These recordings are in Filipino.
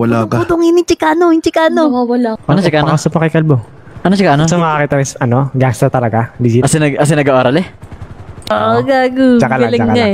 Wala ka. Putong ini Chicano, yung Chicano. Wala. Ano Chicano? Pakasap pa kay Kalbo. Ano Chicano? Sa makakita is, gangster talaga. Legit. As in nag-aaral eh? Oo, gago. Tsaka lang, Galing tsaka nga lang.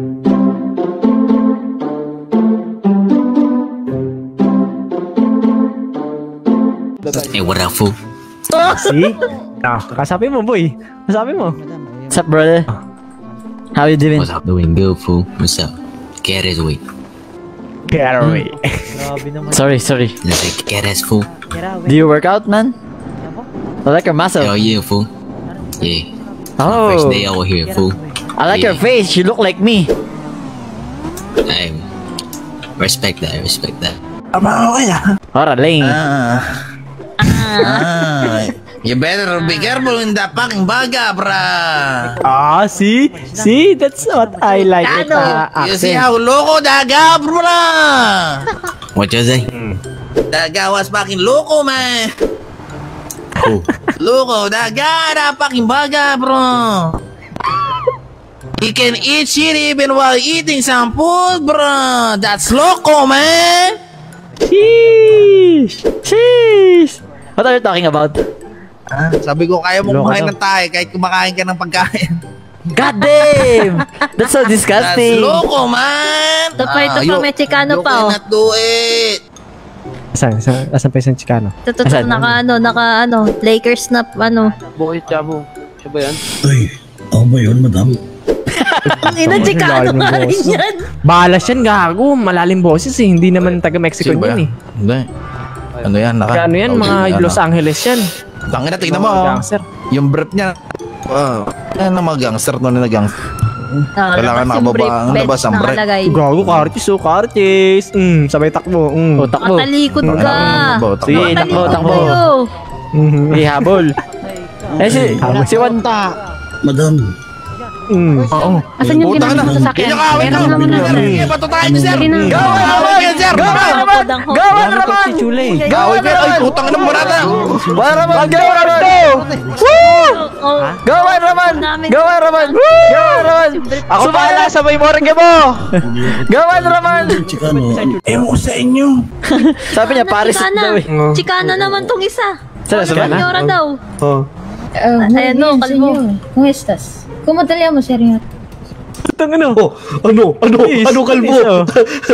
Hey, what up, fool? See? Kasabi mo, boy. Kasabi mo. What's up, brother? How you doing? What's up? Doing good, fool. What's up? Get his way. Get away. Sorry. Let's say get his fool. Do you work out, man? I like your muscle. Hell yeah, fool. Yeah. Oh. First day over here, fool. I like your face. You look like me. I respect that. I respect that. Oraling. You better be careful in that fucking baga, brah. See? That's what I like with You see accent. how loco daga, brah? What you say? Daga was fucking loco, man. Cool. Loco, daga, that fucking baga, bro. He can eat shit even while eating some food, bro. That's loco, man. Sheesh. What are you talking about? Sabi ko, kaya mo Loko kumain daw. ng tayo kahit kumakain ka ng pagkain. God damn! That's so That's disgusting. loco, man. Ito pa, may Chicano you pa, oh. cannot do it. Asan pa isang Chicano? Ito, Asan? naka, Lakers na, Bukit Chabo. Siya ba yan? Ay, ako ba yun, madam? Ang ina, Chicano Malalim nga rin boss. yan. Balas yan, gago. Malalim boses eh. Hindi naman taga-Mexico Sino ba yan eh. Hindi. Ano yan? Ano yan? Mga Los Angeles yan. Tangin na, tignan mo. Mga gangster. Yung breath niya. Wow. Yan ang mga gangster doon na gangster. Kailangan makababa ang labas ang break. Gago, Curtis. Sabay takbo. Oh, takbo. Matalikod Ano, ka. Sige, takbo. Tayo. Habol. Eh, si Juan. Madam. Oo. Asan yung ginagawa mo sa akin? Wait lang. Sige, bato tayo ni sir. Gawan naman, sir. Gawan naman. Gawan naman! Gawin ka. Ay, putang ina mo rata. Gawan naman! Gawan naman! Ako pala, sabay mo rin mo! Gawan naman! Chicano. Ewan ko sa inyo. Sabi niya, Paris daw eh. Chicana naman tong isa. Saan? Senyora daw. Ayan, no, kalbo. ¿Cómo estás? ¿Cómo te llamo, señor? Ano kalbo?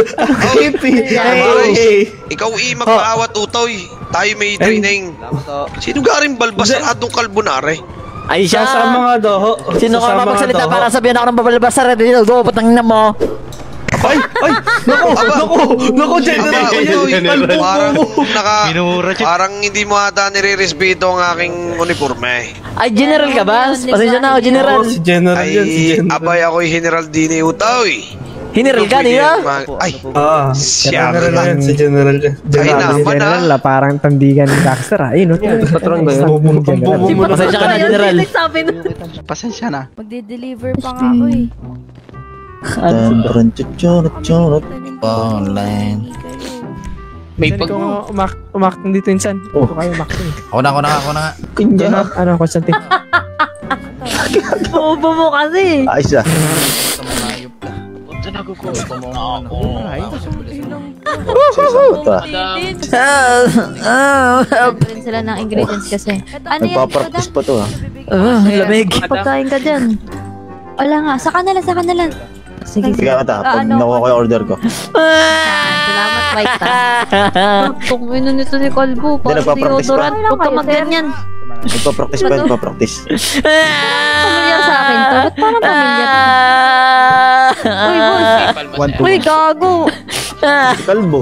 Ikaw magpaawat utoy. Tayo may training. Sino garing balbas ang atong kalbonare? Ay siya! Sasama nga daw. Sino ka mapagsalita para sabihan ako ng babalabas sa dito? Go, patangin na mo! Naku, parang hindi mo ata nire-respeto ang aking uniforme. Ay, general ka ba? Pasensya na ako, general. Si General yan, si Ay, General. abay ako'y General Dini Utoy. General ka, di ba? Ay, Siya siya yan, si General yan. Ay, naman General, parang tandigan ng gangster ah. Ayun, Patrong ba yan? Pasensya ka na, general. Pasensya na. Magde-deliver pa nga ako eh. Online. May umakting dito insan. Ito kayo umakting. Ako na. Ano, Constantine? Bobo mo kasi. Ayos ah. Rin sila ng ingredients kasi. Ano yan? Nagpa-practice pa to ah. Lamig. Pagkain ka dyan. Wala nga. Saka na lang. Sige. Sige ka ta, pag nakuha ko yung order ko. Salamat, Mike. Kung ino nito ni Kalbo, Hindi, parang nagpa-practice pa. deodorant. Huwag ka magganyan. Nagpa-practice. Pamilyar sa akin to. Ba't parang pamilyar? Uy, boss. Uy, gago. Kalbo.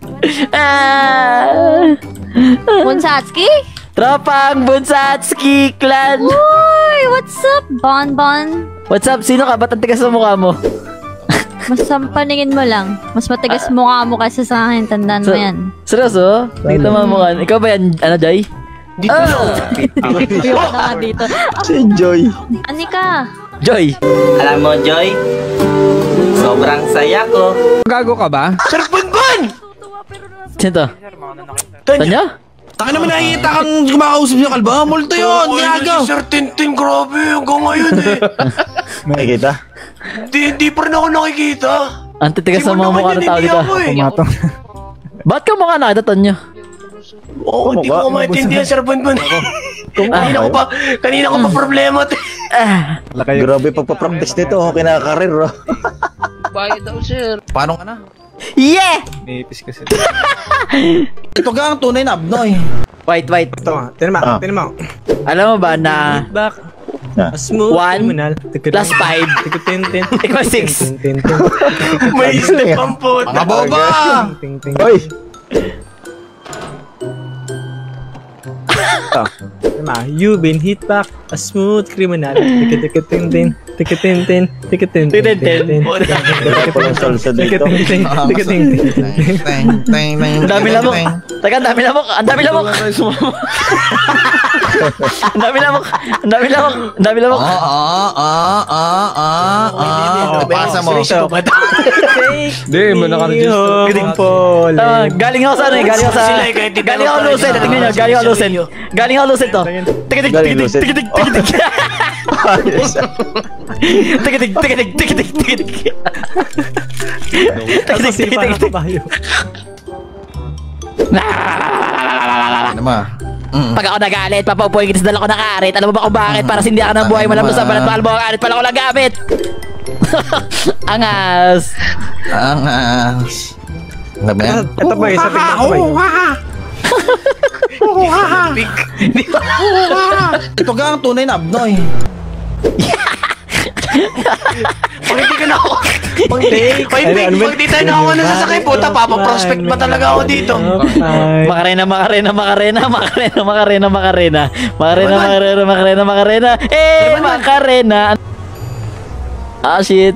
Bonsatski? Tropang Bunsatski clan! Uy, what's up, Bonbon? What's up? Sino ka? Ba't ang tigas sa mukha mo? Mas paningin mo lang. Mas matigas mukha mo kasi sa akin. Tandaan mo yan. Seryoso? Dito mo mukha. Ikaw ba yan? Ano, Joy? Dito na nga dito. Si Joy. Anika. Joy! Alam mo, Joy, sobrang saya ko. Gago ka ba? Sir Bonbon! Sino to? Tanya? Taka naman nakikita kang kumakausap niyo kalba. Multo yun. Gago. Sir Tintin, grabe. Hanggang ngayon eh. Nakikita? Hindi pa rin ako nakikita. Ang titigas sa mga mukha ng tao dito. Pumatong. Ba't ka mukha nakita, Tonyo? Oo, hindi ko maintindihan, Sir Bonbon. Kanina ko pa problema. Grabe pagpapractice nito, kinakarir. Bayad daw, sir. Paano ka na? Yeah! Nipis kasi. Ito gang tunay na abnoy. Wait. Ito, tinan mo. Alam mo ba na Back. Ah. Smooth 1 criminal. plus 5 equals 6. May step ang puta. Mga boba! Hoy! You've been hit back, a smooth criminal. Tiki-tiki-tin-tin. Walang salsa dito. Ang dami lamok. Teka, ang dami lamok. Ang dami lamok. Pasa mo. Hindi, mo nakaregister. Kidding Paul. Galing ako sa ano eh. Galing ako Lucid. Tingnan nyo, galing ako Lucid. Galing ako Lucid to. Tikitik. Pag ako nagalit, papaupuin kita sa dala ko ng arit. Alam mo ba kung bakit? Para hindi ako ng buhay malabas sa balat. Mahal mo ang arit pala ko nagamit. Angas. Ano ba yan? Ito ba, isa tingnan ko ba yun? Ito gang tunay na abnoy. Pag hindi ka na ako. Pag di tayo na ako nasasakay, puta, papaprospect ba talaga ako dito? Makarena. Shit.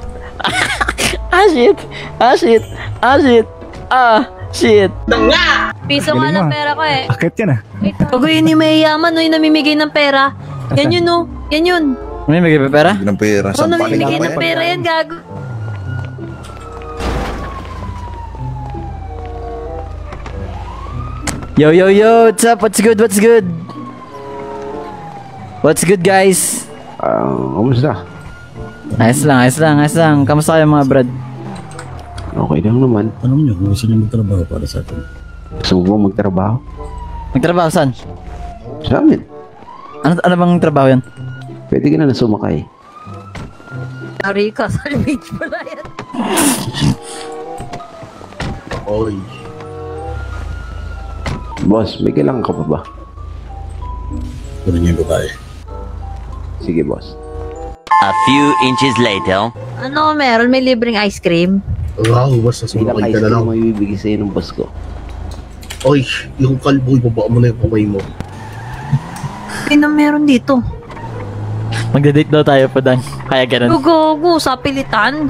Piso nga ng pera ko eh. Akit yan ah. Pag yun yung mayayaman, no, yung namimigay ng pera. Yan yun, no. Yan yun. May bigay pa pera? Ng pera. Oo, namimigay ng pera yan, gago. Yo, what's up? What's good, guys? Kamusta? Ayos lang. Kamusta kayo mga brad? Okay lang naman. Alam niyo kung gusto niyo magtrabaho para sa atin. Gusto mo ba magtrabaho? Magtrabaho saan? Sa amin. Ano bang trabaho yan? Pwede ka na sumakay. Sorry ka, salvage pala yan. Oy. Boss, may kailangan ka pa ba? Ano niya babae? Sige, boss. A few inches later. Ano meron? May libreng ice cream? Wow, boss, sumakay ka na lang. May bibigay sa'yo ng boss ko. Oy, yung kalbo, ibaba mo na yung kamay mo. Ano meron dito? Magda-date daw tayo po dan. Kaya ganun. Gugo, sa pilitan.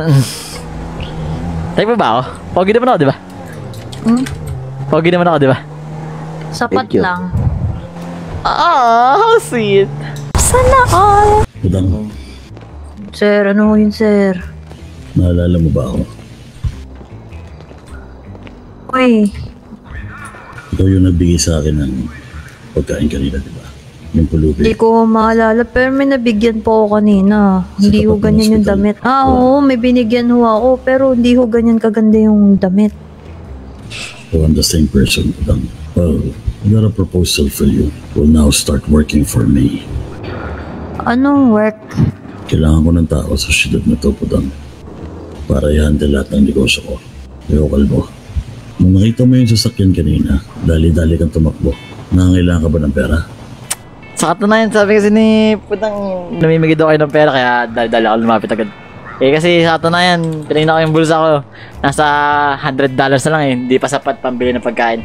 Type mo ba ako? Pogi naman ako, di ba? Pogi naman ako, di ba? Sapat lang. How sweet. Sana all. Budang, Sir, ano yun, sir? naalala mo ba ako? Uy, Ikaw yung nagbigay sa akin ng pagkain kanina, di ba? Yung pulubi. hindi ko maalala, pero may nabigyan po ako kanina. Hindi ho ganyan yung damit. Oo, may binigyan ho ako, pero hindi ho ganyan kaganda yung damit. So I'm the same person, Budang. Well, I got a proposal for you. Will now start working for me. Anong work? Kailangan ko ng tao sa syudad na to, Budang. Para i-handle lahat ng negosyo ko. Yo, kalbo. Nung nakita mo yung sasakyan kanina, dali-dali kang tumakbo. Nangangailangan ka ba ng pera? Sa katunayan, sabi kasi ni Putang, namimigay daw kayo ng pera, kaya dali-dali ako lumapit agad. Eh kasi sa katunayan, tinignan ko yung bulsa ko. Nasa $100 na lang eh, hindi pa sapat pambili ng pagkain.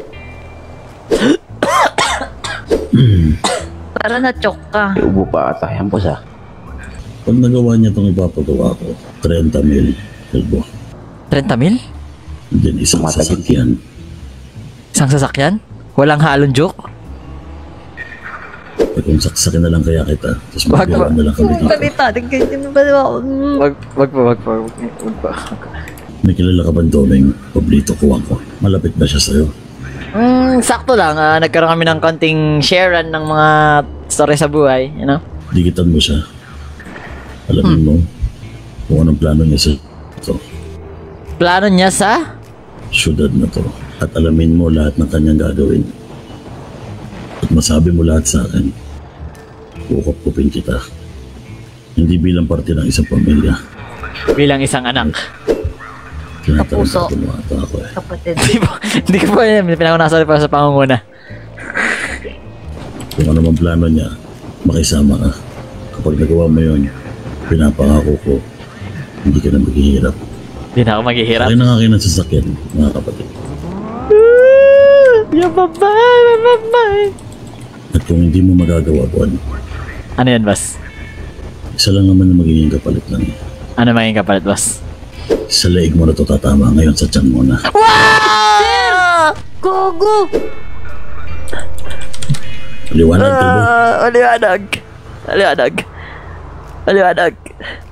Para na-choke ka. Ubo pa ata yan, boss ah. Pag nagawa niya itong ipapagawa ko, 30 mil, kalbo. 30 mil? Diyan isang sasakyan. Isang sasakyan? Walang halong joke? Pag kung saksakin na lang kaya kita, tapos Wag magbiyawan ba? na lang kami dito. Balita, ganyan ba diba ako? Wag pa. May kilala ka ba Domeng? Pablito kuwang ko. Malapit ba siya sa'yo? Sakto lang, nagkaroon kami ng konting sharean ng mga story sa buhay, you know? Digitan mo siya. Alamin mo kung anong plano niya sa ito. Plano niya sa? Syudad na to. at alamin mo lahat ng kanyang gagawin. At masabi mo lahat sa akin, kukupkupin kita. Hindi bilang parte ng isang pamilya. Bilang isang anak. Kapuso. Tinatawag mo ata ako eh. Kapatid. Hindi ko pa yun. Pinangunasal pa sa pangunguna. Kung ano man plano niya, makisama ka. Kapag nagawa mo yun, pinapangako ko, hindi ka na maghihirap. Hindi na ako maghihirap. Akin na akin ang sasakyan, mga kapatid. Yababay. At kung hindi mo magagawa, Juan, Ano yan, boss? isa lang naman na magiging kapalit lang eh. Ano maging kapalit, boss? Sa leeg mo na to tatama ngayon sa tiyan mo na. Sir! Gogo! Liwanag, kalbo. Aliwanag.